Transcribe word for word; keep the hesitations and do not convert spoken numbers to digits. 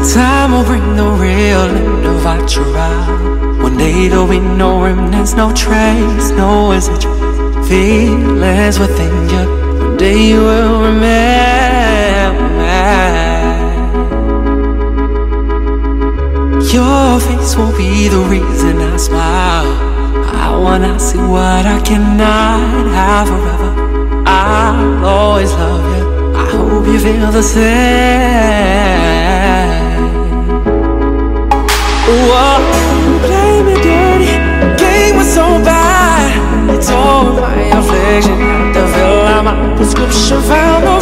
Time will bring the real end of our trial. One day there'll be no remnants, no trace, no residual feelings within you. One day you will remember. Your face will be the reason I smile. I wanna see what I cannot have forever. I'll always love you. I hope you feel the same. Whoa, play me dirty, game was so bad. You told my affliction, had to fill out my prescription, found no